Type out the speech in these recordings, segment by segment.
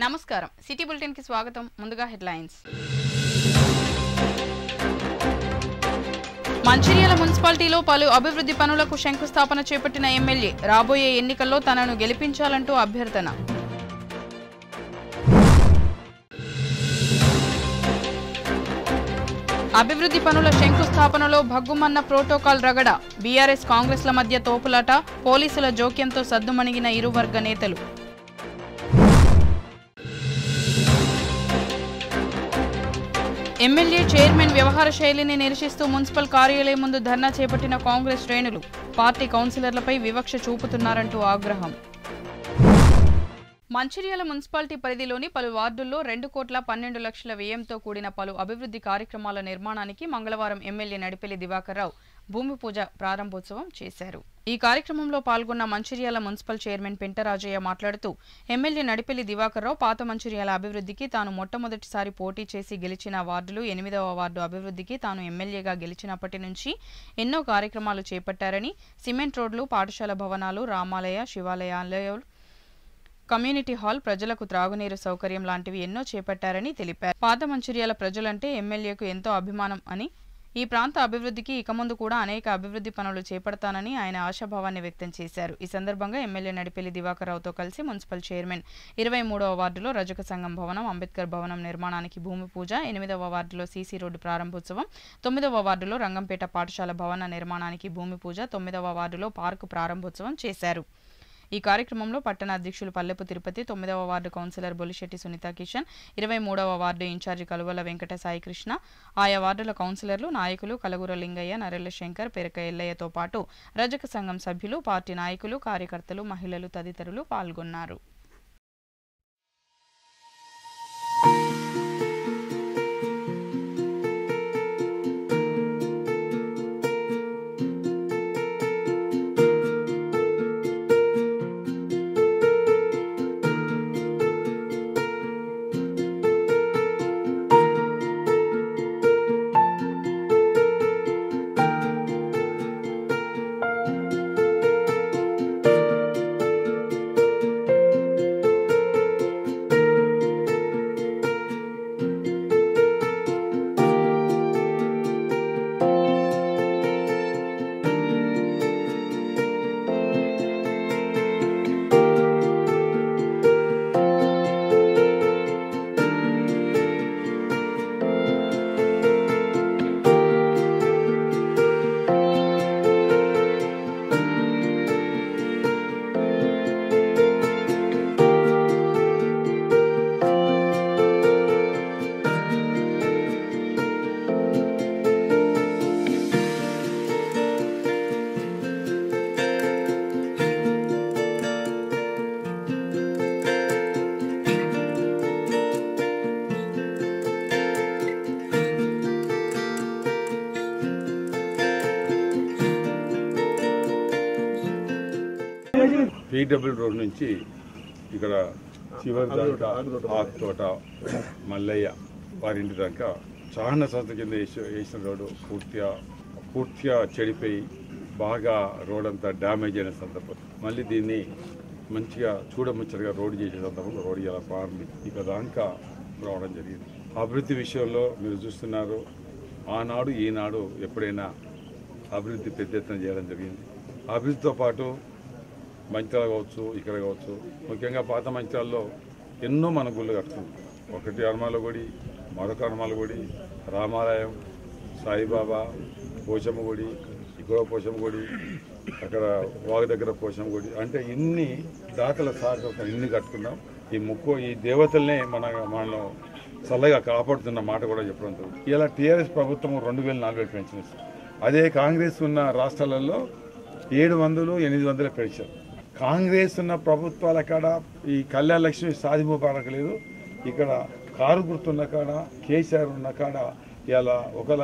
నమస్కారం city bulletin కి స్వాగతం ముందుగా హెడ్లైన్స్ మంచిర్యాల మున్సిపాలిటీలో పలు అభివృద్ధి పనులకు శంకుస్థాపన చేపట్టిన ఎమ్మెల్యే రాబోయే ఎన్నికల్లో తనను గెలిపించాలంటూ అభ్యర్థన అభివృద్ధి పనుల శంకుస్థాపనలో భగ్గుమన్న ప్రోటోకాల్ రగడ బీఆర్ఎస్ కాంగ్రెస్ల మధ్య తోపులాట పోలీసుల జోక్యంతో సద్దుమణిగిన ఇరు వర్గ నేతలు ఎమ్మెల్యే చైర్మన్ వ్యవహార శైలిని నిరసిస్తూ మున్సిపల్ కార్యాలయం ముందు ధర్నా చేపట్టిన కాంగ్రెస్ శ్రేణులు పార్టీ కౌన్సిలర్లపై వివక్ష చూపుతున్నారంటూ ఆగ్రహం మంచిర్యాల మున్సిపాలిటీ పరిధిలోని పలు వార్డుల్లో 2,12,00,000 వ్యయంతో కూడిన పలు అభివృద్ధి కార్యక్రమాల నిర్మాణానికి మంగళవారం ఎమ్మెల్యే నడిపెల్లి దివాకర్ రావు భూమి పూజ ప్రారంభోత్సవం చేశారు. ఈ కార్యక్రమంలో పాల్గొన్న మంచిర్యాల మున్సిపల్ చైర్మన్ పెంటరాజయ్య మాట్లాడుతూ ఎమ్మెల్యే నడిపెల్లి దివాకర్ రావు పాత మంచిర్యాల అభివృద్ధికి తాను మొట్టమొదటిసారి పోటీ చేసి గెలిచిన వార్డులు 8వ వార్డు అభివృద్ధికి తాను ఎమ్మెల్యేగా గెలిచినప్పటి నుంచి ఎన్నో కార్యక్రమాలు చేపట్టారని సిమెంట్ రోడ్లు పాఠశాల భవనాలు రామాలయ శివాలయాలు కమ్యూనిటీ హాల్ ప్రజలకు త్రాగునీరు సౌకర్యం లాంటివి ఎన్నో చేపట్టారని తెలిపారు. పాత మంచిర్యాల ప్రజలంటే ఎమ్మెల్యేకు ఎంతో అభిమానం అని ఈ ప్రాంత అభివృద్ధికి ఇక ముందు కూడా అనేక అభివృద్ధి పనులు చేపడతానని ఆయన ఆశాభావాన్ని వ్యక్తం చేశారు. ఈ సందర్భంగా ఎమ్మెల్యే నడిపెల్లి దివాకర్ రావుతో కలిసి మున్సిపల్ చైర్మన్ 23వ వార్డులో రజక సంఘం భవనం అంబేద్కర్ భవనం నిర్మాణానికి భూమి పూజ 8వ వార్డులో సీసీ రోడ్డు ప్రారంభోత్సవం 9వ వార్డులో రంగంపేట పాఠశాల భవన నిర్మాణానికి భూమి పూజ 9వ వార్డులో పార్కు ప్రారంభోత్సవం చేశారు. ఈ కార్యక్రమంలో పట్టణ అధ్యక్షులు పల్లెపు తిరుపతి 9వ వార్డు కౌన్సిలర్ బొలిశెట్టి సునీత కిషన్ 23వ వార్డు ఇన్ఛార్జి కలువల వెంకట సాయికృష్ణ ఆయా వార్డుల కౌన్సిలర్లు నాయకులు కలగుర లింగయ్య నరెల్ల శంకర్ పెరక ఎల్లయ్యతో పాటు రజక సంఘం సభ్యులు పార్టీ నాయకులు కార్యకర్తలు మహిళలు తదితరులు పాల్గొన్నారు. పీడబ్ల్యూ రోడ్ నుంచి ఇక్కడ చివరి దాకా ఆకుతోట మల్లయ్య వారింటి దాకా చాలా సంవత్సరం కింద వేసిన రోడ్డు పూర్తిగా చెడిపోయి బాగా రోడ్ అంతా డ్యామేజ్ అయిన సందర్భం మళ్ళీ దీన్ని మంచిగా చూడముచ్చటగా రోడ్డు చేసే సందర్భంలో రోడ్డు ఇలా ప్రారంభించి ఇక దాకా రావడం జరిగింది. అభివృద్ధి విషయంలో మీరు చూస్తున్నారు ఆనాడు ఈనాడు ఎప్పుడైనా అభివృద్ధి పెద్ద ఎత్తున చేయడం జరిగింది. అభివృద్ధితో పాటు మంచిర్యాల కావచ్చు ఇక్కడ కావచ్చు ముఖ్యంగా పాత మంచిర్యాలలో ఎన్నో మన గుళ్ళు కట్టుకుంటాం. ఒకటి హనుమాల గుడి మరొక హనుమాల గుడి రామాలయం సాయిబాబా పోచమ్మ గుడి ఇక్కడ పోచమ్మ గుడి అక్కడ వాగు దగ్గర పోచమ్మ గుడి అంటే ఇన్ని దాతల సహకారం ఇన్ని కట్టుకున్నాం. ఈ దేవతల్నే మనలో చల్లగా కాపాడుతున్న మాట కూడా చెప్పడం జరుగుతుంది. ఇలా టీఆర్ఎస్ ప్రభుత్వం 2,000-4,000 పెన్షన్ ఇస్తుంది. అదే కాంగ్రెస్ ఉన్న రాష్ట్రాలలో 700 800 పెన్షన్. కాంగ్రెస్ ఉన్న ప్రభుత్వాల కాడ ఈ కళ్యాణ లక్ష్మి సాధింపు పడకలేదు. ఇక్కడ కారు గుర్తున్న కాడ కేసీఆర్ ఉన్న కాడ ఇలా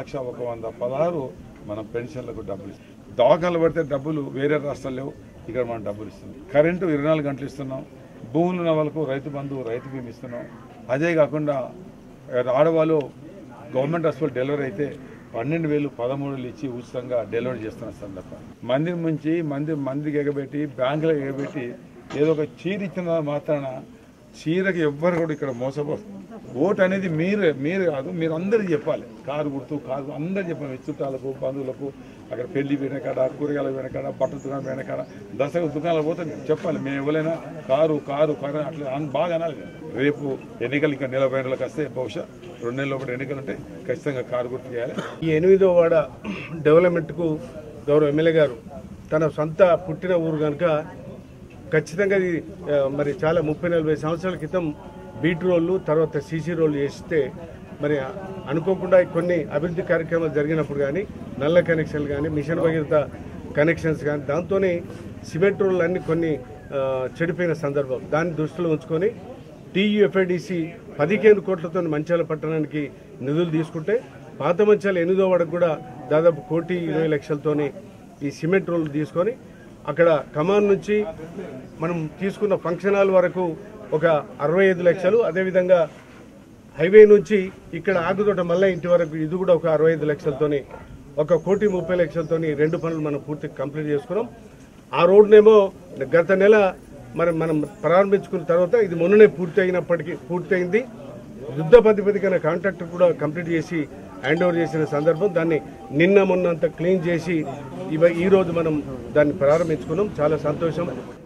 1,116 మనం పెన్షన్లకు డబ్బులు ఇస్తాం. దవాఖానలు పడితే డబ్బులు వేరే రాష్ట్రాలు లేవు, ఇక్కడ మనం డబ్బులు ఇస్తున్నాం. కరెంటు 24 గంటలు ఇస్తున్నాం. భూములు ఉన్న వాళ్ళకు రైతు బంధు రైతు బీమా ఇస్తున్నాం. అదే కాకుండా ఆడవాళ్ళు గవర్నమెంట్ హాస్పిటల్ డెలివరీ అయితే 12,000 13,000 ఇచ్చి ఉచితంగా డెలివరీ చేస్తున్న సందర్భం మందిని ముంచి మందికి ఎగబెట్టి బ్యాంకులకు ఎగబెట్టి ఏదో ఒక చీర ఇచ్చిన మాత్రాన చీరకి ఎవ్వరు కూడా ఇక్కడ మోసపోరు. ఓటు అనేది మీరు కాదు, మీరు అందరూ చెప్పాలి. కారు గుర్తు అందరూ చెప్పాలి. చుట్టాలకు, బంధువులకు, అక్కడ పెళ్లి వెనకాడ, కూరగాయల వెనకాడ, బట్టల దుకాణం వెనకాడ, దసరా దుకాణాలు పోతే చెప్పాలి. మేము ఎవరైనా కారు అట్లా బాగా అనాలి. రేపు ఎన్నికలు ఇంకా 40 రోజులకు వస్తే బహుశా 2 నెలల లోపల ఎన్నికలు ఉంటాయి. ఖచ్చితంగా కారు గుర్తు చేయాలి. ఈ 8వ వార్డు డెవలప్మెంట్కు గౌరవ ఎమ్మెల్యే గారు తన సొంత పుట్టిన ఊరు కనుక ఖచ్చితంగా ఇది మరి చాలా 30-40 సంవత్సరాల క్రితం బీట్ రోడ్లు తర్వాత సీసీ రోడ్లు చేస్తే మరి అనుకోకుండా కొన్ని అభివృద్ధి కార్యక్రమాలు జరిగినప్పుడు కానీ నల్ల కనెక్షన్లు కానీ మిషన్ భగీరథ కనెక్షన్స్ కానీ దాంతోనే సిమెంట్ రోడ్లు అన్నీ కొన్ని చెడిపోయిన సందర్భం. దాన్ని దృష్టిలో ఉంచుకొని టీయూఎఫ్ఐడిసి 15 కోట్లతో మంచాల పట్టణానికి నిధులు తీసుకుంటే పాత మంచాల 8వ వార్డుకు కూడా దాదాపు 1,20,00,000తోని ఈ సిమెంట్ రోడ్లు తీసుకొని అక్కడ కమాన్ నుంచి మనం తీసుకున్న ఫంక్షన్ హాల్ వరకు ఒక 65 లక్షలు, అదేవిధంగా హైవే నుంచి ఇక్కడ ఆగుతోట మళ్ళీ ఇంటి వరకు ఇది కూడా ఒక 65 లక్షలతోని 1,30,00,000తోని 2 పనులు మనం పూర్తిగా కంప్లీట్ చేసుకున్నాం. ఆ రోడ్నేమో గత నెల మనం ప్రారంభించుకున్న తర్వాత ఇది మొన్ననే పూర్తయింది. యుద్ధ ప్రాతిపదికన కాంట్రాక్టర్ కూడా కంప్లీట్ చేసి హ్యాండ్ ఓవర్ చేసిన సందర్భం. దాన్ని నిన్న మొన్నంతా క్లీన్ చేసి ఈరోజు మనం దాన్ని ప్రారంభించుకున్నాం. చాలా సంతోషం.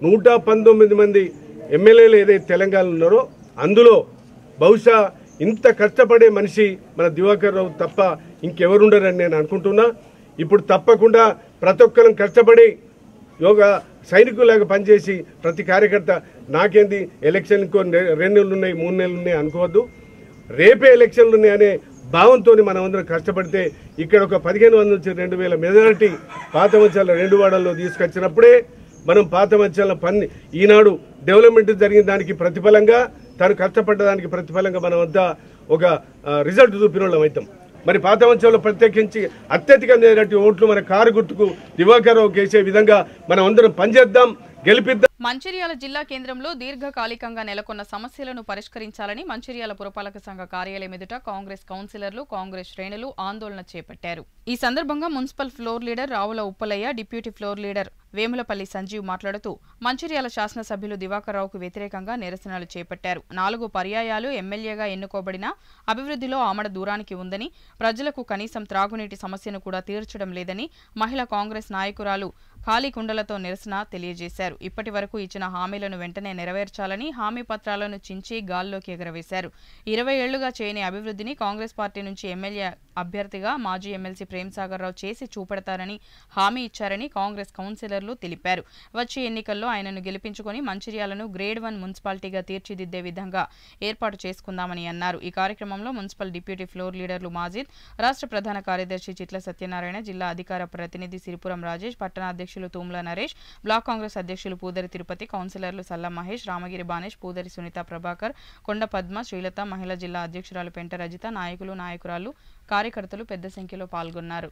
119 మంది ఎమ్మెల్యేలు ఏదైతే తెలంగాణలో ఉన్నారో అందులో బహుశా ఇంత కష్టపడే మనిషి మన దివాకర్ రావు తప్ప ఇంకెవరుండరని నేను అనుకుంటున్నా. ఇప్పుడు తప్పకుండా ప్రతి ఒక్కరం కష్టపడి యోగా సైనికులాగా పనిచేసి ప్రతి కార్యకర్త నాకేంది ఎలక్షన్ ఇంకో 2 నెలలు ఉన్నాయి 3 నెలలు ఉన్నాయి అనుకోవద్దు. రేపే ఎలక్షన్లు ఉన్నాయనే భావంతో మనం అందరం కష్టపడితే ఇక్కడ ఒక 1,500 నుంచి 2,000 మెజారిటీ పాత మంచాల 2 వార్డుల్లో తీసుకొచ్చినప్పుడే మనం పాత మంచాల పని ఈనాడు డెవలప్మెంట్ జరిగిన దానికి ప్రతిఫలంగా తను కష్టపడ్డదానికి ప్రతిఫలంగా మనం అంతా ఒక రిజల్ట్ చూపిన వాళ్ళం అవుతాం. మరి పాత మంచంలో ప్రత్యేకించి అత్యధికమైనటువంటి ఓట్లు మన కారు గుర్తుకు దివాకర్ రావుకి వేసే విధంగా మనం అందరం పనిచేద్దాం, గెలిపిద్దాం. మంచిర్యాల జిల్లా కేంద్రంలో దీర్ఘకాలికంగా నెలకొన్న సమస్యలను పరిష్కరించాలని మంచిర్యాల పురపాలక సంఘ కార్యాలయం ఎదుట కాంగ్రెస్ కౌన్సిలర్లు, కాంగ్రెస్ శ్రేణులు ఆందోళన చేపట్టారు. ఈ సందర్భంగా municipal floor leader Ravula Uppalaiah, deputy floor leader Vemulapalli Sanjeev మాట్లాడుతూ మంచిర్యాల శాసనసభ్యులు దివాకర్ రావుకు వ్యతిరేకంగా నిరసనలు చేపట్టారు. 4 పర్యాయాలు ఎమ్మెల్యేగా ఎన్నుకోబడిన అభివృద్ధిలో ఆమడ దూరానికి ఉందని, ప్రజలకు కనీసం త్రాగునీటి సమస్యను కూడా తీర్చడం లేదని మహిళా కాంగ్రెస్ నాయకురాలు ఖాళీ కుండలతో నిరసన తెలియజేశారు. ఇప్పటి వరకు ఇచ్చిన హామీలను వెంటనే నెరవేర్చాలని హామీ పత్రాలను చించి గాల్లోకి ఎగరవేశారు. 20 ఏళ్లుగా చేయని అభివృద్ధిని కాంగ్రెస్ పార్టీ నుంచి ఎమ్మెల్యే అభ్యర్థిగా మాజీ ఎమ్మెల్సీ ప్రేమ్సాగర్ రావు చేసి చూపెడతారని హామీ ఇచ్చారని కాంగ్రెస్ కౌన్సిలర్లు తెలిపారు. వచ్చే ఎన్నికల్లో ఆయనను గెలిపించుకొని మంచిర్యాలను గ్రేడ్ 1 మున్సిపాలిటీగా తీర్చిదిద్దే విధంగా ఏర్పాటు చేసుకుందామని అన్నారు. ఈ కార్యక్రమంలో మున్సిపల్ డిప్యూటీ ఫ్లోర్ లీడర్లు మాజిద్, రాష్ట్ర ప్రధాన కార్యదర్శి చిట్ల సత్యనారాయణ, జిల్లా అధికార ప్రతినిధి సిరిపురం రాజేష్, పట్టణ అధ్యక్షులు తూమ్ల నరేష్, బ్లాక్ కాంగ్రెస్ అధ్యక్షులు పూదరి తిరుపతి, కౌన్సిలర్లు సల్లా మహేష్, రామగిరి బానేష్, పూదరి సునీత ప్రభాకర్, కొండ పద్మ, శ్రీలత, మహిళా జిల్లా అధ్యక్షురాలు పెంట రజిత, నాయకులు, నాయకురాలు, కార్యకర్తలు పెద్ద సంఖ్యలో పాల్గొన్నారు.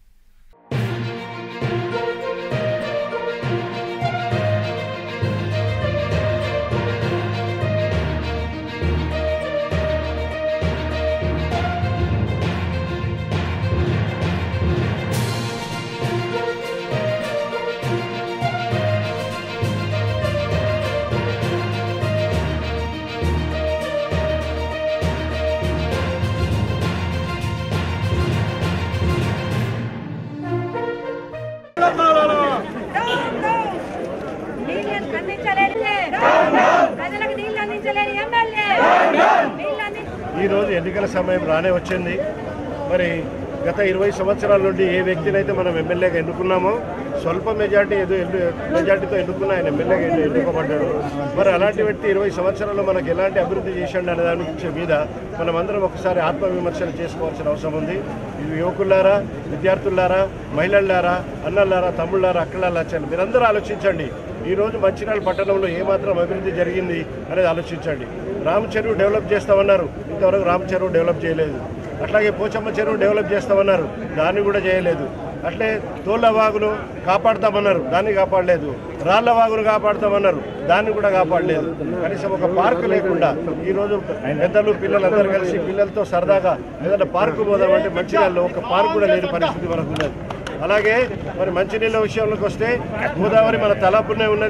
ఈరోజు ఎన్నికల సమయం రానే వచ్చింది. మరి గత 20 సంవత్సరాల నుండి ఏ వ్యక్తినైతే మనం ఎమ్మెల్యేగా ఎన్నుకున్నామో స్వల్ప మెజార్టీతో ఎన్నుకున్న ఆయన ఎమ్మెల్యేగా ఎన్నుకోబడ్డాడు. మరి అలాంటి వ్యక్తి 20 సంవత్సరాల్లో మనకు ఎలాంటి అభివృద్ధి చేశాడు అనే దాని మీద మనమందరం ఒకసారి ఆత్మవిమర్శన చేసుకోవాల్సిన అవసరం ఉంది. యువకులారా, విద్యార్థులారా, మహిళలారా, అన్నలారా, తమ్ముళ్ళారా, అక్కలారా, మీరందరూ ఆలోచించండి. ఈరోజు మంచిర్యాల పట్టణంలో ఏమాత్రం అభివృద్ధి జరిగింది అనేది ఆలోచించండి. రామ్ చెరువు డెవలప్ చేస్తామన్నారు, ఇంతవరకు రామ్ చెరువు డెవలప్ చేయలేదు. అట్లాగే పోచమ్మ చెరువు డెవలప్ చేస్తామన్నారు, దాన్ని కూడా చేయలేదు. అట్లే తోళ్ల వాగును కాపాడుతామన్నారు, దాన్ని కాపాడలేదు. రాళ్ల వాగును కాపాడుతామన్నారు, దాన్ని కూడా కాపాడలేదు. కనీసం ఒక పార్కు లేకుండా ఈరోజు పెద్దలు పిల్లలందరూ కలిసి పిల్లలతో సరదాగా ఏదైనా పార్కు పోదామంటే మంచిర్యాలలో ఒక పార్కు కూడా లేని పరిస్థితి మనకు ఉన్నది. అలాగే మరి మంచినీళ్ళ విషయంలోకి వస్తే గోదావరి మన తలాపునే ఉన్నది.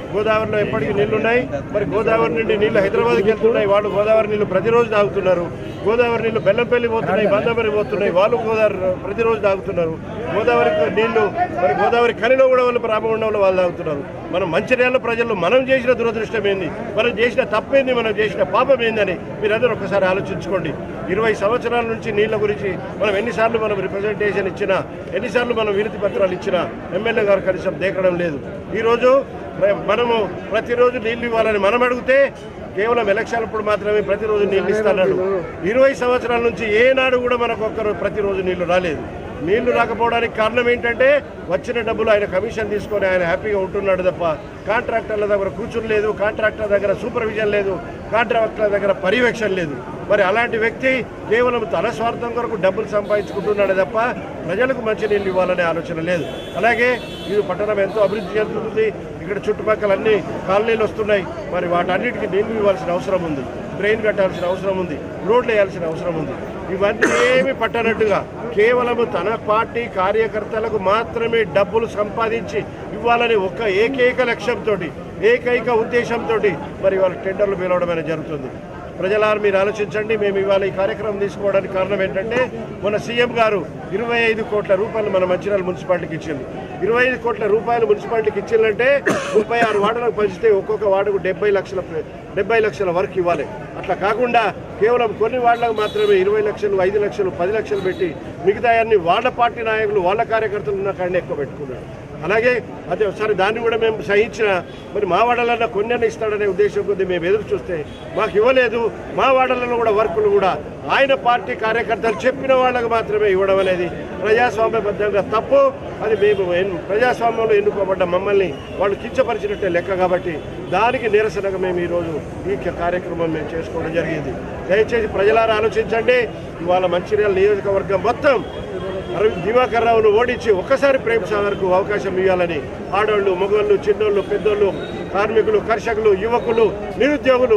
గోదావరిలో ఎప్పటికీ నీళ్లున్నాయి. మరి గోదావరి నుండి నీళ్లు హైదరాబాద్కి వెళ్తున్నాయి, వాళ్ళు గోదావరి నీళ్లు ప్రతిరోజు తాగుతున్నారు. గోదావరి నీళ్లు బెల్లంపల్లి పోతున్నాయి, బందమరి పోతున్నాయి, వాళ్ళు గోదావరి ప్రతిరోజు తాగుతున్నారు. గోదావరి నీళ్లు మరి గోదావరి ఖనిలో కూడా వాళ్ళు రామగుండంలో వాళ్ళు తాగుతున్నారు. మనం మంచిర్యాల ప్రజలు మనం చేసిన దురదృష్టం ఏంది, మనం చేసిన తప్పేంది, మనం చేసిన పాపం ఏందని మీరందరూ ఒకసారి ఆలోచించుకోండి. 20 సంవత్సరాల నుంచి నీళ్ల గురించి మనం ఎన్నిసార్లు మనం రిప్రజెంటేషన్ ఇచ్చినా, ఎన్నిసార్లు మనం వినతి పత్రాలు ఇచ్చినా ఎమ్మెల్యే గారు కనీసం దేకడం లేదు. ఈరోజు మనము ప్రతిరోజు నీళ్లు ఇవ్వాలని మనం అడిగితే కేవలం ఎలక్షన్లప్పుడు మాత్రమే ప్రతిరోజు నీళ్లు ఇస్తున్నాడు. 20 సంవత్సరాల నుంచి ఏనాడు కూడా మనకు ఒక్కరు ప్రతిరోజు నీళ్లు రాలేదు. నీళ్లు రాకపోవడానికి కారణం ఏంటంటే వచ్చిన డబ్బులు ఆయన కమిషన్ తీసుకొని ఆయన హ్యాపీగా ఉంటున్నాడు తప్ప కాంట్రాక్టర్ల దగ్గర కూర్చుని లేదు, కాంట్రాక్టర్ దగ్గర సూపర్విజన్ లేదు, కాంట్రాక్టర్ల దగ్గర పర్యవేక్షణ లేదు. మరి అలాంటి వ్యక్తి కేవలం తన స్వార్థం కొరకు డబ్బులు సంపాదించుకుంటున్నాడు తప్ప ప్రజలకు మంచి నీళ్ళు ఇవ్వాలనే ఆలోచన లేదు. అలాగే ఈ పట్టణం ఎంతో అభివృద్ధి చెందుతుంది. ఇక్కడ చుట్టుపక్కల అన్ని కాలనీలు వస్తున్నాయి. మరి వాటన్నిటికీ నీళ్లు ఇవ్వాల్సిన అవసరం ఉంది, డ్రైన్ కట్టాల్సిన అవసరం ఉంది, రోడ్లు వేయాల్సిన అవసరం ఉంది. ఇవన్నీ ఏమి పట్టనట్టుగా కేవలం తన పార్టీ కార్యకర్తలకు మాత్రమే డబ్బులు సంపాదించి ఇవ్వాలని ఒక ఏకైక లక్ష్యంతో, ఏకైక ఉద్దేశంతో మరి వాళ్ళ టెండర్లు పిలవడం అనేది జరుగుతుంది. ప్రజలారు మీరు ఆలోచించండి. మేము ఇవాళ ఈ కార్యక్రమం తీసుకోవడానికి కారణం ఏంటంటే మన సీఎం గారు 25 కోట్ల రూపాయలు మన మంచిర్యాల మున్సిపాలిటీకి ఇచ్చింది. 25 కోట్ల రూపాయలు మున్సిపాలిటీకి ఇచ్చిందంటే 36 వార్డులకు పంచితే ఒక్కొక్క వార్డుకు 70 లక్షల వరకు ఇవ్వాలి. అట్లా కాకుండా కేవలం కొన్ని వార్డులకు మాత్రమే 20 లక్షలు, 5 లక్షలు, 10 లక్షలు పెట్టి మిగతా అన్ని వాళ్ళ పార్టీ నాయకులు వాళ్ళ కార్యకర్తలు ఉన్న కాడనే ఎక్కువ పెట్టుకున్నారు. అలాగే అదే ఒకసారి దాన్ని కూడా మేము సహించిన మరి మా వాడలన్నా కొన్ని ఇస్తాడనే ఉద్దేశం కొద్దీ మేము ఎదురు చూస్తే మాకు ఇవ్వలేదు. మా వాడలలో కూడా వర్కులు కూడా ఆయన పార్టీ కార్యకర్తలు చెప్పిన వాళ్ళకు మాత్రమే ఇవ్వడం అనేది ప్రజాస్వామ్యబద్ధంగా తప్పు. అది మేము ప్రజాస్వామ్యంలో ఎన్నుకోబడ్డ మమ్మల్ని వాళ్ళు కించపరిచినట్టే లెక్క. కాబట్టి దానికి నిరసనగా మేము ఈరోజు ఈ కార్యక్రమం మేము చేసుకోవడం జరిగింది. దయచేసి ప్రజలారా ఆలోచించండి. ఇవాళ మంచిర్యాల నియోజకవర్గం మొత్తం దివాకర్ రావును ఓడించి ఒక్కసారి ప్రేమ్ సాగర్కు అవకాశం ఇవ్వాలని ఆడవాళ్ళు, మగవాళ్ళు, చిన్నోళ్ళు, పెద్దోళ్ళు, కార్మికులు, కర్షకులు, యువకులు, నిరుద్యోగులు,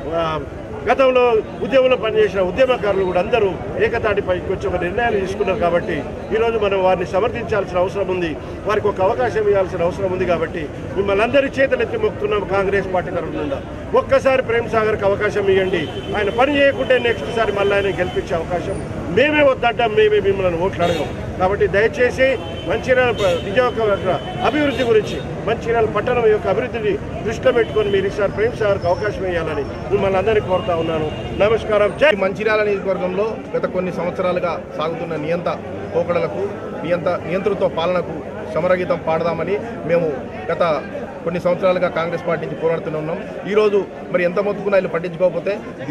గతంలో ఉద్యమంలో పనిచేసిన ఉద్యమకారులు కూడా అందరూ ఏకతాటిపైకి వచ్చి ఒక నిర్ణయాలు తీసుకున్నారు. కాబట్టి ఈరోజు మనం వారిని సమర్థించాల్సిన అవసరం ఉంది, వారికి ఒక అవకాశం ఇవ్వాల్సిన అవసరం ఉంది. కాబట్టి మిమ్మల్ని అందరి చేతులెత్తి మొక్కుతున్నాం కాంగ్రెస్ పార్టీ తరఫున. ఒక్కసారి ప్రేమ్ సాగర్కి అవకాశం ఇవ్వండి. ఆయన పని చేయకుంటే నెక్స్ట్ సారి మళ్ళీ ఆయన గెలిపించే అవకాశం మేమే వద్దంటాం, మేమే మిమ్మల్ని ఓట్లు అడగం. కాబట్టి దయచేసి మంచిర్యాల నియోజకవర్గ అభివృద్ధి గురించి, మంచిర్యాల పట్టణం యొక్క అభివృద్ధిని దృష్టిలో పెట్టుకొని మీరు ఈసారి ప్రేమ్ సాగర్కి అవకాశం ఇవ్వాలని మిమ్మల్ని అందరినీ కోరుతా ఉన్నాను. నమస్కారం. మంచిర్యాల నియోజకవర్గంలో గత కొన్ని సంవత్సరాలుగా సాగుతున్న నియంత పోకడలకు, నియంతృత్వ పాలనకు సమరగీతం పాడదామని మేము గత కొన్ని సంవత్సరాలుగా కాంగ్రెస్ పార్టీ నుంచి పోరాడుతూనే ఉన్నాం. ఈరోజు మరి ఎంత మొత్తుకున్నా వీళ్ళు పట్టించుకోకపోతే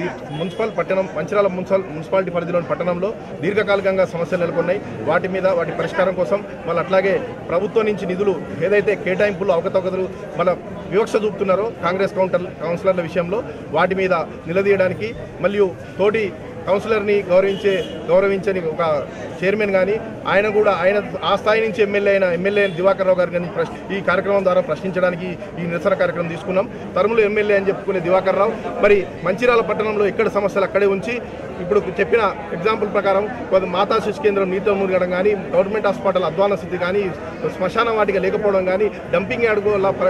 మంచిర్యాల మున్సిపాలిటీ పరిధిలోని పట్టణంలో దీర్ఘకాలికంగా సమస్యలు నెలకొన్నాయి. వాటి పరిష్కారం కోసం మళ్ళీ అట్లాగే ప్రభుత్వం నుంచి నిధులు ఏదైతే కేటాయింపులు అవకతవకలు మన వివక్ష చూపుతున్నారో కాంగ్రెస్ కౌన్సిలర్ల విషయంలో వాటి మీద నిలదీయడానికి, మరియు తోటి కౌన్సిలర్ని గౌరవించని ఒక చైర్మన్ కానీ ఆయన ఆ స్థాయి నుంచి ఎమ్మెల్యే దివాకర్ రావు గారు కానీ ఈ కార్యక్రమం ద్వారా ప్రశ్నించడానికి ఈ నిరసన కార్యక్రమం తీసుకున్నాం. తరుములు ఎమ్మెల్యే అని చెప్పుకునే దివాకర్ రావు మరి మంచిర్యాల పట్టణంలో ఎక్కడ సమస్యలు అక్కడే ఉంచి ఇప్పుడు చెప్పిన ఎగ్జాంపుల్ ప్రకారం మాతా శిశు కేంద్రం నీటితో మునగడం కానీ, గవర్నమెంట్ హాస్పిటల్ అధ్వాన స్థితి కానీ, శ్మశాన వాటిక లేకపోవడం కానీ, డంపింగ్ యార్డ్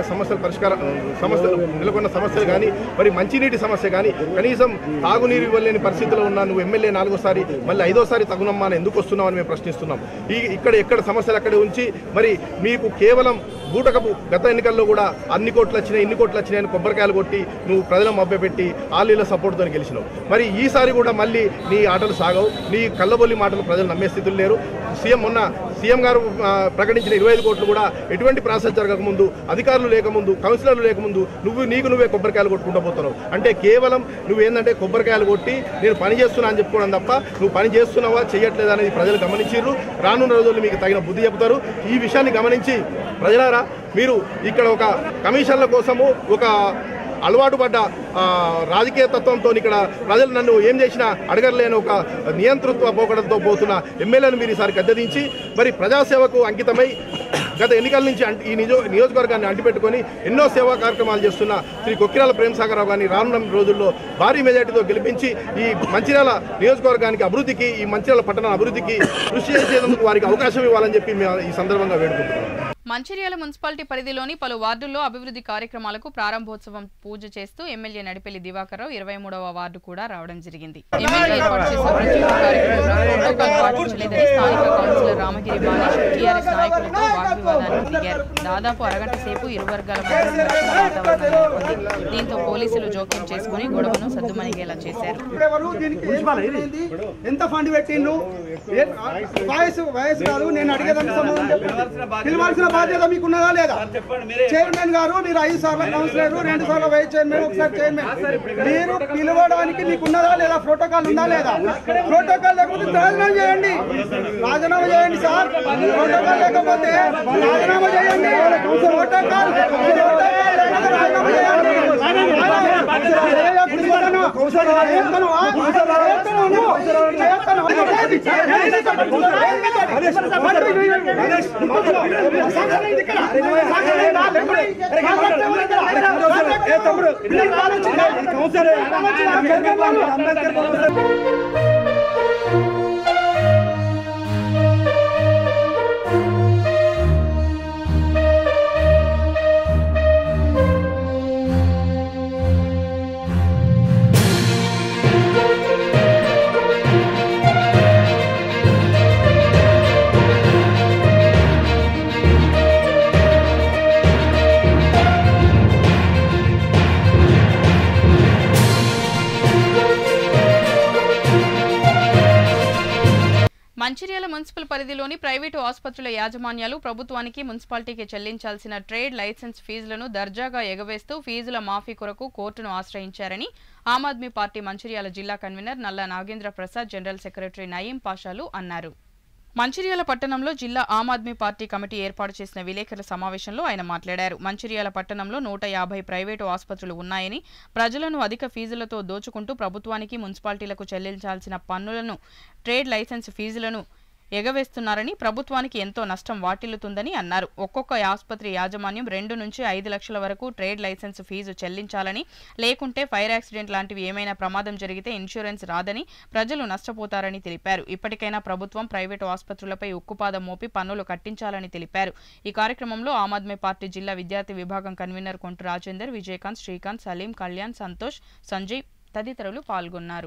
సమస్యలు నెలకొన్న సమస్యలు కానీ, మరి మంచినీటి సమస్య కానీ, కనీసం తాగునీరు ఇవ్వలేని పరిస్థితిలో ఉన్న నువ్వు ఎమ్మెల్యే 4వ మళ్ళీ 5వ తగునమ్మా అని ఎందుకు వస్తున్నావు అని మేము ప్రశ్నిస్తున్నాం. ఎక్కడ సమస్యలు అక్కడే ఉంచి మరి మీకు కేవలం బూటకపు గత ఎన్నికల్లో కూడా ఇన్ని కోట్లు వచ్చినాయని కొబ్బరికాయలు కొట్టి నువ్వు ప్రజలను మభ్యపెట్టి ఆలీల సపోర్ట్తో గెలిచినావు. మరి ఈసారి కూడా మళ్ళీ నీ ఆటలు సాగవు. నీ కళ్ళబొల్లి మాటలు ప్రజలు నమ్మే స్థితులు లేరు. సీఎం గారు ప్రకటించిన 25 కోట్లు కూడా ఎటువంటి ప్రాసెస్ జరగకముందు, అధికారులు లేకముందు, కౌన్సిలర్లు లేకముందు నువ్వే కొబ్బరికాయలు కొట్టుకుంటూ పోతున్నావు. అంటే కేవలం నువ్వేందంటే కొబ్బరికాయలు కొట్టి నేను పని చేస్తున్నా అని చెప్పుకోవడం తప్ప నువ్వు పని చేస్తున్నావా చేయట్లేదా అనేది ప్రజలు గమనించారు. రానున్న రోజుల్లో మీకు తగిన బుద్ధి చెబుతారు. ఈ విషయాన్ని గమనించి ప్రజలారా మీరు ఇక్కడ ఒక కమిషన్ల కోసము ఒక అలవాటు పడ్డ రాజకీయ తత్వంతో ఇక్కడ ప్రజలు నన్ను ఏం చేసినా అడగలేని ఒక నియంతృత్వ పోకడంతో పోతున్న ఎమ్మెల్యేను మీరు ఈసారి గద్దెదించి మరి ప్రజాసేవకు అంకితమై గత ఎన్నికల నుంచి ఈ నియోజకవర్గాన్ని అంటిపెట్టుకొని ఎన్నో సేవా కార్యక్రమాలు చేస్తున్న శ్రీ కొక్కిరాల ప్రేమ్ సాగర్ రావు గారిని రానున్న రోజుల్లో భారీ మెజార్టీతో గెలిపించి ఈ మంచిర్యాల నియోజకవర్గానికి అభివృద్ధికి, ఈ మంచిర్యాల పట్టణ అభివృద్ధికి కృషి చేసేందుకు వారికి అవకాశం ఇవ్వాలని చెప్పి మేము ఈ సందర్భంగా వేడుకుంటున్నాం. మంచిర్యాల మున్సిపాలిటీ పరిధిలోని పలు వార్డుల్లో అభివృద్ధి కార్యక్రమాలకు ప్రారంభోత్సవం పూజ చేస్తూ ఎమ్మెల్యే నడిపెల్లి దివాకర్ రావు 23వ వార్డు కూడా రావడం జరిగింది. ఎమ్మెల్యే ఏర్పాటు చేసిన ప్రత్యేక కార్యక్రమంలో ప్రోటోకాల్ పాటించలేదని స్థానిక కౌన్సిలర్ రామగిరి బాణేష్ టీఆర్ఎస్ నాయకులతో వాగ్ వివాదానికి దిగారు. దాదాపు అరగంట సేపు ఇరు వర్గాల మధ్య వాతావరణం నెలకొంది. దీంతో పోలీసులు జోక్యం చేసుకుని గొడవను సద్దుమణిగేలా చేశారు. ఎంత ఫండ్ పెట్టిండు వయసు కాదు, నేను అడిగేదానికి సంబంధం బాధ్యత మీకున్నదా లేదా? చైర్మన్ గారు మీరు 5 సార్లు కౌన్సిలర్, 2 సార్లు వైస్ చైర్మన్, ఒకసారి చైర్మన్, మీరు పిలవడానికి మీకున్నదా లేదా? ప్రోటోకాల్ ఉందా లేదా? ప్రోటోకాల్ లేకపోతే రాజీనామా చేయండి, రాజీనామా చేయండి సార్. ప్రోటోకాల్ లేకపోతే రాజీనామా చేయండి. ప్రోటోకాల్ రాజీనామా చేయండి. మంచిర్యాల మున్సిపల్ పరిధిలోని ప్రైవేటు ఆసుపత్రుల యాజమాన్యాలు ప్రభుత్వానికి మున్సిపాలిటీకి చెల్లించాల్సిన ట్రేడ్ లైసెన్స్ ఫీజులను దర్జాగా ఎగవేస్తూ ఫీజుల మాఫీ కొరకు కోర్టును ఆశ్రయించారని ఆమ్ ఆద్మీ పార్టీ మంచిర్యాల జిల్లా convener Nalla Nagendra Prasad, general secretary Naeem పాషాలు అన్నారు. మంచిర్యాల పట్టణంలో జిల్లా ఆమ్ ఆద్మీ పార్టీ కమిటీ ఏర్పాటు చేసిన విలేకరుల సమావేశంలో ఆయన మాట్లాడారు. మంచిర్యాల పట్టణంలో 150 ప్రైవేటు ఆసుపత్రులు ఉన్నాయని, ప్రజలను అధిక ఫీజులతో దోచుకుంటూ ప్రభుత్వానికి మున్సిపాలిటీలకు చెల్లించాల్సిన పన్నులను, ట్రేడ్ లైసెన్స్ ఫీజులను ఎగవేస్తున్నారని, ప్రభుత్వానికి ఎంతో నష్టం వాటిల్లుతుందని అన్నారు. ఒక్కొక్క ఆసుపత్రి యాజమాన్యం 2 నుంచి 5 లక్షల వరకు ట్రేడ్ లైసెన్స్ ఫీజు చెల్లించాలని, లేకుంటే ఫైర్ యాక్సిడెంట్ లాంటివి ఏమైనా ప్రమాదం జరిగితే ఇన్సూరెన్స్ రాదని, ప్రజలు నష్టపోతారని తెలిపారు. ఇప్పటికైనా ప్రభుత్వం ప్రైవేటు ఆసుపత్రులపై ఉక్కుపాదం మోపి పన్నులు కట్టించాలని తెలిపారు. ఈ కార్యక్రమంలో ఆమ్ ఆద్మీ పార్టీ జిల్లా విద్యార్థి విభాగం కన్వీనర్ కొంటు రాజేందర్, విజయకాంత్, శ్రీకాంత్, సలీం, కళ్యాణ్, సంతోష్, సంజయ్ తదితరులు పాల్గొన్నారు.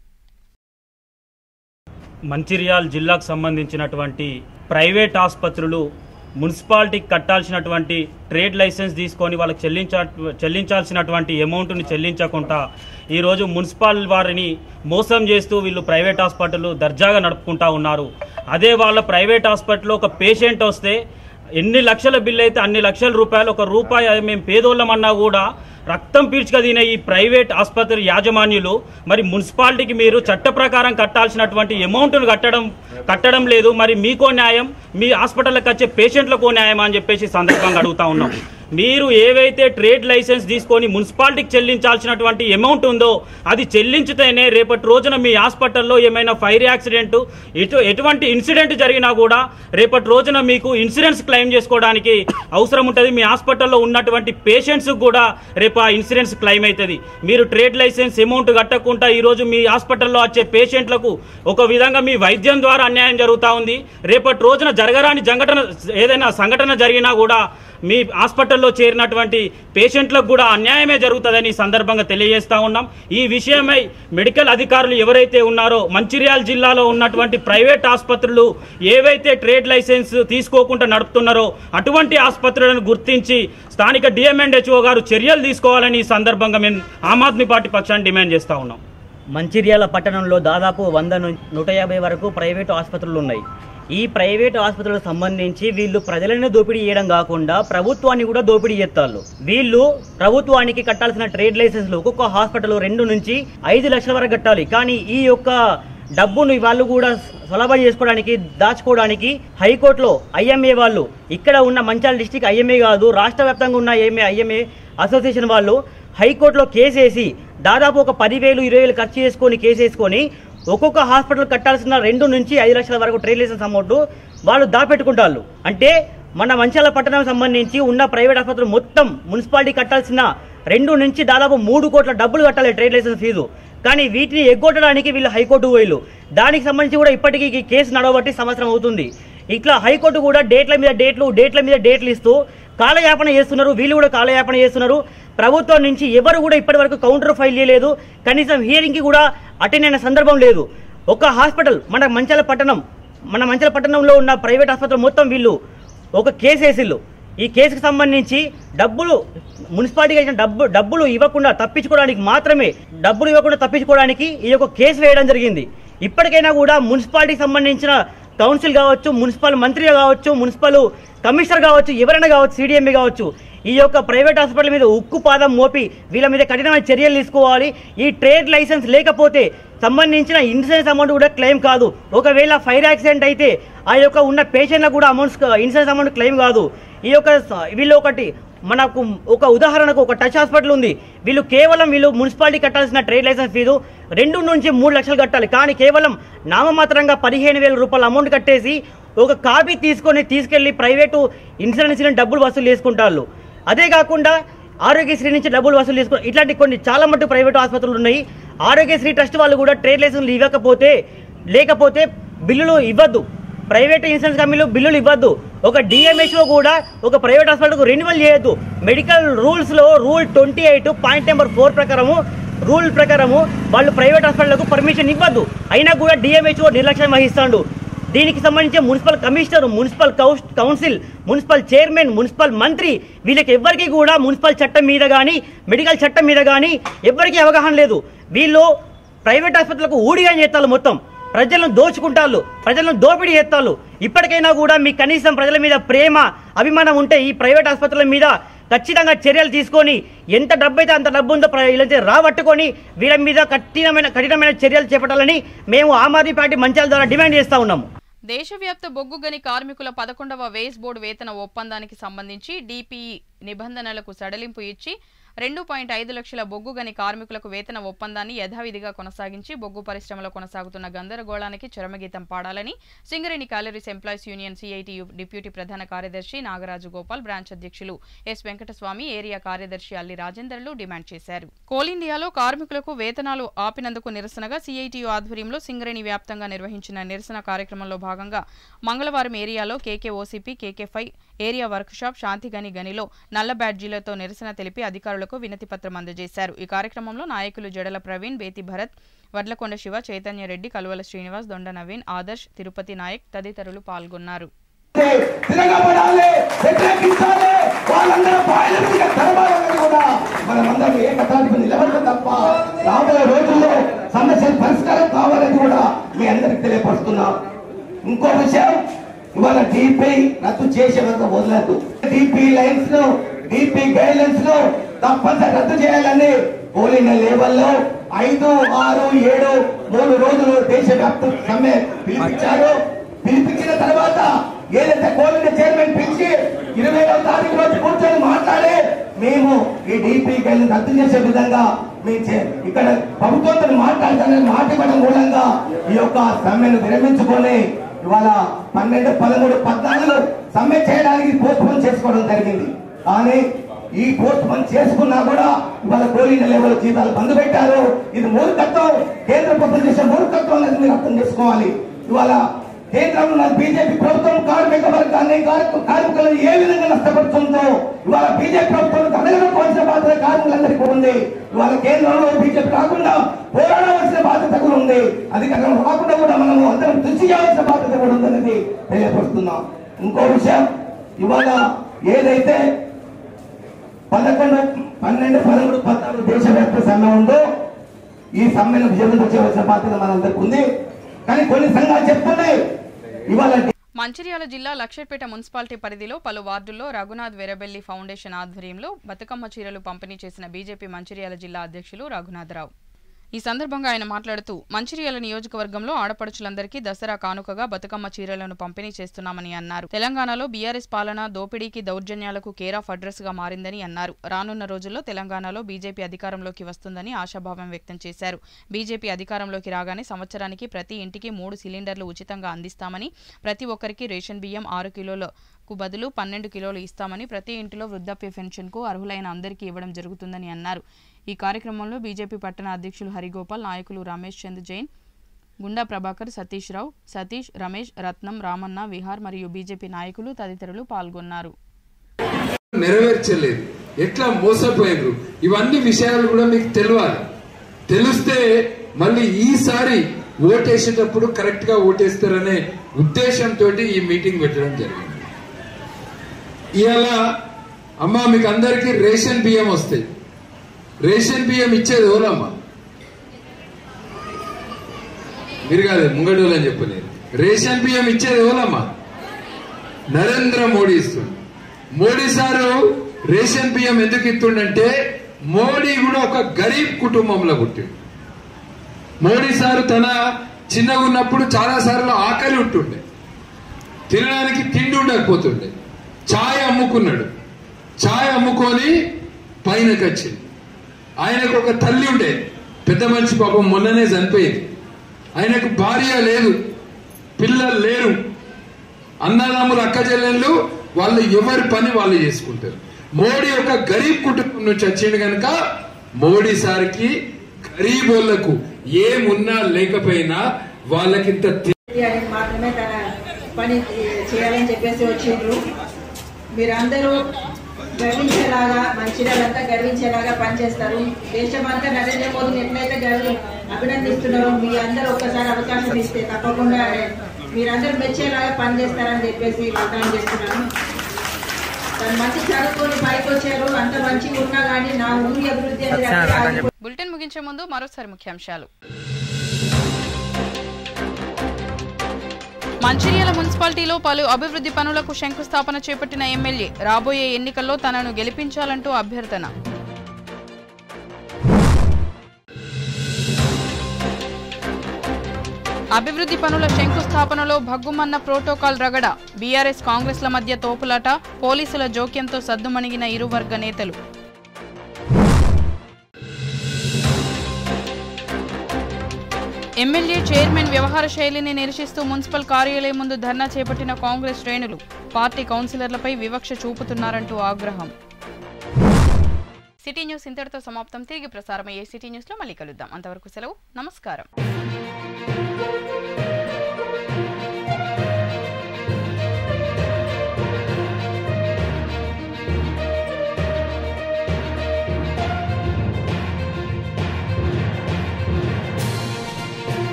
మంచిర్యాల జిల్లాకు సంబంధించినటువంటి ప్రైవేట్ ఆసుపత్రులు మున్సిపాలిటీకి కట్టాల్సినటువంటి ట్రేడ్ లైసెన్స్ తీసుకొని వాళ్ళకి చెల్లించాల్సినటువంటి అమౌంట్ని చెల్లించకుండా ఈరోజు మున్సిపల్ వారిని మోసం చేస్తూ వీళ్ళు ప్రైవేట్ హాస్పిటల్ దర్జాగా నడుపుకుంటా ఉన్నారు. అదే వాళ్ళ ప్రైవేట్ హాస్పిటల్లో ఒక పేషెంట్ వస్తే ఎన్ని లక్షల బిల్లు అయితే అన్ని లక్షల రూపాయలు, ₹1 మేము పేదోళ్ళమన్నా కూడా రక్తం పీల్చుకదిన ఈ ప్రైవేట్ ఆసుపత్రి యాజమాన్యులు మరి మున్సిపాలిటీకి మీరు చట్ట ప్రకారం కట్టాల్సినటువంటి అమౌంట్ను కట్టడం లేదు. మరి మీకో న్యాయం, మీ హాస్పిటల్కి వచ్చే పేషెంట్లకో న్యాయం అని చెప్పేసి సందర్భంగా అడుగుతా ఉన్నాం. మీరు ఏవైతే ట్రేడ్ లైసెన్స్ తీసుకొని మున్సిపాలిటీకి చెల్లించాల్సినటువంటి అమౌంట్ ఉందో అది చెల్లించితేనే రేపటి రోజున మీ హాస్పిటల్లో ఏమైనా ఫైర్ యాక్సిడెంట్ ఎటువంటి ఇన్సిడెంట్ జరిగినా కూడా రేపటి రోజున మీకు ఇన్సూరెన్స్ క్లెయిమ్ చేసుకోవడానికి అవసరం ఉంటుంది. మీ హాస్పిటల్లో ఉన్నటువంటి పేషెంట్స్ కూడా రేపు ఆ ఇన్సూరెన్స్ క్లెయిమ్ అవుతుంది. మీరు ట్రేడ్ లైసెన్స్ అమౌంట్ కట్టకుండా ఈరోజు మీ హాస్పిటల్లో వచ్చే పేషెంట్లకు ఒక విధంగా మీ వైద్యం ద్వారా అన్యాయం జరుగుతూ ఉంది. రేపటి రోజున జరగరాని ఏదైనా సంఘటన జరిగినా కూడా మీ హాస్పిటల్లో చేరినటువంటి పేషెంట్లకు కూడా అన్యాయమే జరుగుతుందని సందర్భంగా తెలియజేస్తా ఉన్నాం. ఈ విషయమై మెడికల్ అధికారులు ఎవరైతే ఉన్నారో మంచిర్యాల జిల్లాలో ఉన్నటువంటి ప్రైవేట్ ఆసుపత్రులు ఏవైతే ట్రేడ్ లైసెన్స్ తీసుకోకుండా నడుపుతున్నారో అటువంటి ఆసుపత్రులను గుర్తించి స్థానిక డిఎంఎండ్హెచ్ఓ గారు చర్యలు తీసుకోవాలని ఈ సందర్భంగా మేము ఆమ్ ఆద్మీ పార్టీ పక్షాన్ని డిమాండ్ చేస్తా ఉన్నాం. మంచిర్యాల పట్టణంలో దాదాపు 100 నుంచి 150 వరకు ప్రైవేటు ఆసుపత్రులు ఉన్నాయి. ఈ ప్రైవేటు ఆసుపత్రులకు సంబంధించి వీళ్ళు ప్రజలను దోపిడీ చేయడం కాకుండా ప్రభుత్వాన్ని కూడా దోపిడీ చేస్తారు. వీళ్ళు ప్రభుత్వానికి కట్టాల్సిన ట్రేడ్ లైసెన్స్లు ఒక్కొక్క హాస్పిటల్ 2 నుంచి 5 లక్షల వరకు కట్టాలి. కానీ ఈ యొక్క డబ్బును వాళ్ళు కూడా సులభ చేసుకోవడానికి, దాచుకోవడానికి హైకోర్టులో ఐఎంఏ వాళ్ళు, ఇక్కడ ఉన్న మంచిర్యాల డిస్టిక్ ఐఎంఏ కాదు, రాష్ట్ర వ్యాప్తంగా ఉన్న ఐఎంఏ అసోసియేషన్ వాళ్ళు హైకోర్టులో కేసేసి దాదాపు ఒక 10,000, 20,000 ఖర్చు చేసుకొని కేసేసుకొని ఒక్కొక్క హాస్పిటల్ కట్టాల్సిన 2 నుంచి 5 లక్షల వరకు ట్రేడ్ లైసెన్స్ అమౌంట్ వాళ్ళు దాపెట్టుకుంటారు. అంటే మన మంచిర్యాల పట్టణానికి సంబంధించి ఉన్న ప్రైవేట్ ఆసుపత్రులు మొత్తం మున్సిపాలిటీ కట్టాల్సిన 2 నుంచి దాదాపు 3 కోట్ల డబ్బులు కట్టాలి ట్రేడ్ లైసెన్స్ ఫీజు. కానీ వీటిని ఎగ్గొట్టడానికి వీళ్ళు హైకోర్టు పోయిలు. దానికి సంబంధించి కూడా ఇప్పటికీ కేసు నడవబట్టి సంవత్సరం అవుతుంది. ఇట్లా హైకోర్టు కూడా డేట్ల మీద డేట్లు ఇస్తూ కాలయాపన చేస్తున్నారు. వీళ్ళు కూడా కాలయాపన చేస్తున్నారు. ప్రభుత్వం నుంచి ఎవరు కూడా ఇప్పటి వరకు కౌంటర్ ఫైల్ చేయలేదు. కనీసం హియరింగ్కి కూడా అటెండ్ అయిన సందర్భం లేదు. ఒక హాస్పిటల్ మన మంచిర్యాల పట్టణంలో ఉన్న ప్రైవేట్ ఆసుపత్రి మొత్తం వీళ్ళు ఒక కేసు వేసిళ్ళు. ఈ కేసుకు సంబంధించి మున్సిపాలిటీకి ఇచ్చిన డబ్బులు ఇవ్వకుండా తప్పించుకోవడానికి ఈ యొక్క కేసు వేయడం జరిగింది. ఇప్పటికైనా కూడా మున్సిపాలిటీకి సంబంధించిన కౌన్సిల్ కావచ్చు, మున్సిపల్ మంత్రి కావచ్చు, మున్సిపల్ కమిషనర్ కావచ్చు, ఎవరైనా కావచ్చు, సిడిఎంఏ కావచ్చు, ఈ యొక్క ప్రైవేట్ హాస్పిటల్ మీద ఉక్కు పాదం మోపి వీళ్ళ మీద కఠినమైన చర్యలు తీసుకోవాలి. ఈ ట్రేడ్ లైసెన్స్ లేకపోతే సంబంధించిన ఇన్సూరెన్స్ అమౌంట్ కూడా క్లెయిమ్ కాదు. ఒకవేళ ఫైర్ యాక్సిడెంట్ అయితే ఆ యొక్క ఉన్న పేషెంట్లకు కూడా ఇన్సూరెన్స్ అమౌంట్ క్లెయిమ్ కాదు. వీళ్ళు మనకు ఒక ఉదాహరణకు ఒక టచ్ హాస్పిటల్ ఉంది. వీళ్ళు మున్సిపాలిటీ కట్టాల్సిన ట్రేడ్ లైసెన్స్ ఫీజు 2 నుంచి 3 లక్షలు కట్టాలి. కానీ కేవలం నామమాత్రంగా 15,000 రూపాయల అమౌంట్ కట్టేసి ఒక కాపీ తీసుకెళ్లి ప్రైవేటు ఇన్సూరెన్స్ డబ్బులు వసూలు చేసుకుంటారు. అదే కాకుండా ఆరోగ్యశ్రీ నుంచి డబ్బులు వసూలు చేసుకుంటారు. ఇట్లాంటి కొన్ని చాలా మటుకు ప్రైవేటు ఆసుపత్రులు ఉన్నాయి. ఆరోగ్యశ్రీ ట్రస్ట్ వాళ్ళు కూడా ట్రేడ్ లైసెన్స్లు లేకపోతే బిల్లులు ఇవ్వద్దు. ప్రైవేట్ ఇన్సూరెన్స్ కంపెనీలు బిల్లులు ఇవ్వద్దు. ఒక డిఎంహెచ్ఓ కూడా ఒక ప్రైవేట్ హాస్పిటల్కు రెన్యువల్ చేయొద్దు. మెడికల్ రూల్స్లో రూల్ 28 పాయింట్ నెంబర్ 4 ప్రకారము వాళ్ళు ప్రైవేట్ హాస్పిటల్కు పర్మిషన్ ఇవ్వద్దు. అయినా కూడా డిఎంహెచ్ఓ నిర్లక్ష్యం వహిస్తాడు. దీనికి సంబంధించి municipal commissioner, municipal council, municipal chairman, municipal మంత్రి వీళ్ళకి ఎవ్వరికీ కూడా మున్సిపల్ చట్టం మీద కానీ మెడికల్ చట్టం మీద కానీ ఎవ్వరికీ అవగాహన లేదు. వీళ్ళు ప్రైవేట్ హాస్పిటల్కు ఊడిగా చేస్తారు. మొత్తం ప్రజలను దోచుకుంటారు, ప్రజలను దోపిడీ చేస్తారు. ఇప్పటికైనా కూడా మీకు కనీసం ప్రజల మీద ప్రేమ, అభిమానం ఉంటే ఈ ప్రైవేట్ ఆసుపత్రుల మీద ఖచ్చితంగా చర్యలు తీసుకొని ఎంత డబ్బు అయితే అంత డబ్బు ఉందో వీళ్ళైతే రాబట్టుకొని వీళ్ళ మీద కఠినమైన చర్యలు చేపట్టాలని మేము ఆమ్ ఆద్మీ పార్టీ మంచిర్యాల ద్వారా డిమాండ్ చేస్తా ఉన్నాము. దేశవ్యాప్త బొగ్గు గని కార్మికుల 11వ వేస్ బోర్డు వేతన ఒప్పందానికి సంబంధించి డిపిఈ నిబంధనలకు సడలింపు ఇచ్చి 2.5 లక్షల బొగ్గు గని కార్మికులకు వేతన ఒప్పందాన్ని యథావిధిగా కొనసాగించి బొగ్గు పరిశ్రమలో కొనసాగుతున్న గందరగోళానికి చరమగీతం పాడాలని Singareni collieries employees union CITU deputy ప్రధాన కార్యదర్శి నాగరాజు గోపాల్, బ్రాంచ్ అధ్యక్షులు ఎస్ వెంకటస్వామి, ఏరియా కార్యదర్శి అల్లి రాజేందర్లు డిమాండ్ చేశారు. కోల్ ఇండియాలో కార్మికులకు వేతనాలు ఆపినందుకు నిరసనగా సిఐటియు ఆధ్వర్యంలో సింగరేణి వ్యాప్తంగా నిర్వహించిన నిరసన కార్యక్రమంలో భాగంగా మంగళవారం ఏరియాలో కేకేఓసిపి, కేకే5 ఏరియా వర్క్షాప్ శాంతిగని గనిలో నల్ల బ్యాడ్జీలతో నిరసన తెలిపి అధికారులకు వినతి పత్రం అందజేశారు. ఈ కార్యక్రమంలో నాయకులు జడల ప్రవీణ్, బేతి భరత్, వడ్లకొండ శివ, చైతన్య రెడ్డి, కలువల శ్రీనివాస్, దొండ నవీన్, ఆదర్శ్, తిరుపతి నాయక్ తదితరులు పాల్గొన్నారు. ఇంకో విషయం, ఇవాళ డిపి రద్దు చేసే వరకు వదలద్దు. డిపి లైన్స్ ను, డిపి గైడ్ లైన్స్ ను తప్పనిసరి రద్దు చేయాలని కోలిన లెవెల్లో 5, 6, 7 3 రోజులు దేశవ్యాప్త సమ్మె పిలిపించారు. పిలిపించిన తర్వాత ఏదైతే కోలిన చైర్మన్ పిలిచి 20వ తారీఖు రోజు కూర్చొని మాట్లాడి మేము ఈ డిపి గైడ్ రద్దు చేసే విధంగా ఇక్కడ ప్రభుత్వంతో మాట్లాడతానని మాట ఇవ్వడం మూలంగా ఈ యొక్క సమ్మెను విరమించుకొని ఇవాళ 12, 13, 14 సమ్మె చేయడానికి పోస్ట్ పోన్ చేసుకోవడం జరిగింది. కానీ ఈ పోస్ట్ పోన్ చేసుకున్నా కూడా ఇవాళ కోలిన లెవెల్ జీతాలు బంద్ పెట్టారు. ఇది మూర్ఖత్వం, కేంద్ర ప్రభుత్వం చేసే మూర్ఖత్వం అనేది మీరు అర్థం చేసుకోవాలి. ఇవాళ కేంద్రంలో బీజేపీ ప్రభుత్వం కార్మిక వర్గాన్ని, కార్మికులను ఏ విధంగా నష్టపడుతుందో ఇవాళ బీజేపీ ప్రభుత్వం తనగలవలసిన బాధ్యత కార్మికులందరికీ ఉంది. ఇవాళ కేంద్రంలో బీజేపీ రాకుండా పోరాడవలసిన బాధ్యత కూడా ఉంది. అధికారం రాకుండా కూడా మనము అందరం కృషి చేయాల్సిన బాధ్యత కూడా ఉందనేది తెలియపరుస్తున్నాం. ఇంకో విషయం, ఇవాళ ఏదైతే 11, 12, 13, 14 దేశవ్యాప్త సమ్మె ఉందో ఈ సమ్మెను విజయవంతం చేయవలసిన బాధ్యత మనందరికీ ఉంది. కానీ కొన్ని సంఘాలు చెప్తున్నాయి ఇవాళ. మంచిర్యాల జిల్లా లక్షపేట మున్సిపాలిటీ పరిధిలో పలు వార్డుల్లో రఘునాథ్ వెరబెల్లి ఫౌండేషన్ ఆధ్వర్యంలో బతుకమ్మ చీరలు పంపిణీ చేసిన బీజేపీ మంచిర్యాల జిల్లా అధ్యక్షులు రఘునాథరావు. ఈ సందర్భంగా ఆయన మాట్లాడుతూ మంచిర్యాల నియోజకవర్గంలో ఆడపడుచులందరికీ దసరా కానుకగా బతుకమ్మ చీరలను పంపిణీ చేస్తున్నామని అన్నారు. తెలంగాణలో బీఆర్ఎస్ పాలన దోపిడీకి, దౌర్జన్యాలకు కేర్ ఆఫ్ అడ్రస్ గా మారిందని అన్నారు. రానున్న రోజుల్లో తెలంగాణలో బీజేపీ అధికారంలోకి వస్తుందని ఆశాభావం వ్యక్తం చేశారు. బీజేపీ అధికారంలోకి రాగానే సంవత్సరానికి ప్రతి ఇంటికి 3 సిలిండర్లు ఉచితంగా అందిస్తామని, ప్రతి ఒక్కరికి రేషన్ బియ్యం 6 కిలోలకు బదులు 12 కిలోలు ఇస్తామని, ప్రతి ఇంటిలో వృద్ధాప్య పెన్షన్కు అర్హులైన అందరికీ ఇవ్వడం జరుగుతుందని అన్నారు. ఈ కార్యక్రమంలో బీజేపీ పట్టణ అధ్యక్షులు హరిగోపాల్, నాయకులు రమేష్ చంద్ జైన్, గుండా ప్రభాకర్, సతీష్ రావు, సతీష్, రమేష్, రత్నం, రామన్న, విహార్ మరియు బీజేపీ నాయకులు తదితరులు పాల్గొన్నారు. నెరవేర్చలేదు, ఎట్లా మోసపోయారు, ఇవన్నీ విషయాలు కూడా మీకు తెలియాలి. తెలిస్తే మళ్ళీ ఈసారి ఓటేసేటప్పుడు కరెక్ట్ గా ఓటేస్తారనే ఉద్దేశంతో ఈ మీటింగ్ పెట్టడం జరిగింది. ఇవాళ అమ్మా మీకు అందరికీ రేషన్ బియ్యం వస్తాయి. రేషన్ బియ్యం ఇచ్చేది ఎవరమ్మా? మీరు కాదు, ముంగడోలు అని చెప్పలేదు. రేషన్ బియ్యం ఇచ్చేది ఎవరమ్మా? నరేంద్ర మోడీ ఇస్తుంది. మోడీ సారు రేషన్ బియ్యం ఎందుకు ఇస్తుండంటే మోడీ కూడా ఒక గరీబ్ కుటుంబంలో పుట్టిండు. మోడీ సారు తన చిన్నగా ఉన్నప్పుడు చాలా సార్లు ఆకలి ఉంటుండే, తినడానికి తిండి ఉండకపోతుండే. ఛాయ్ అమ్ముకున్నాడు, ఛాయ్ అమ్ముకొని పైనకి వచ్చింది. ఆయనకు ఒక తల్లి ఉండే, పెద్ద మనిషి, పాపం మొన్ననే చనిపోయింది. ఆయనకు భార్య లేదు, పిల్లలు లేరు, అన్నదమ్ములు అక్క చెల్లెళ్ళు, వాళ్ళు ఎవరి పని వాళ్ళు చేసుకుంటారు. మోడీ ఒక గరీబ్ కుటుంబం నుంచి వచ్చిండు కనుక మోడీ సార్కి గరీబ్ వాళ్ళకు ఏమున్నా లేకపోయినా వాళ్ళకింత మాత్రమే తన పని చేయాలని చెప్పేసి వచ్చిండ్రు. మీరందరూ గర్వించేలాగా, మంచిర్యాలంతా గర్వించేలాగా పనిచేస్తారు. దేశమంతా నరేంద్ర మోదీని ఎట్లయితే అభినందిస్తున్నారో మీ అందరూ ఒక్కసారి అవకాశం ఇస్తే తప్పకుండా మీరందరూ మెచ్చేలాగా పనిచేస్తారని చెప్పేసి వాగ్దానం చేస్తున్నాను. తను మంచి చదువుకొని పైకి వచ్చారు, అంత మంచిగా ఉన్నా కానీ నా ఊరి అభివృద్ధి. బులెటిన్ ముగించే ముందు మరోసారి ముఖ్యాంశాలు. మంచిర్యాల మున్సిపాలిటీలో పలు అభివృద్ధి పనులకు శంకుస్థాపన చేపట్టిన ఎమ్మెల్యే, రాబోయే ఎన్నికల్లో తనను గెలిపించాలంటూ అభ్యర్థన. అభివృద్ధి పనుల శంకుస్థాపనలో భగ్గుమన్న ప్రోటోకాల్ రగడ, బీఆర్ఎస్ కాంగ్రెస్ల మధ్య తోపులాట, పోలీసుల జోక్యంతో సద్దుమణిగిన ఇరు వర్గ నేతలు. ఎమ్మెల్యే చైర్మన్ వ్యవహార శైలిని నిరసిస్తూ మున్సిపల్ కార్యాలయం ముందు ధర్నా చేపట్టిన కాంగ్రెస్ శ్రేణులు, పార్టీ కౌన్సిలర్లపై వివక్ష చూపుతున్నారంటూ ఆగ్రహం. సిటీ న్యూస్ ఇంతటితో సమాప్తం. తిరిగి ప్రసారమయ్యే సిటీ న్యూస్లో మళ్ళీ కలుద్దాం. అంతవరకు సెలవు, నమస్కారం.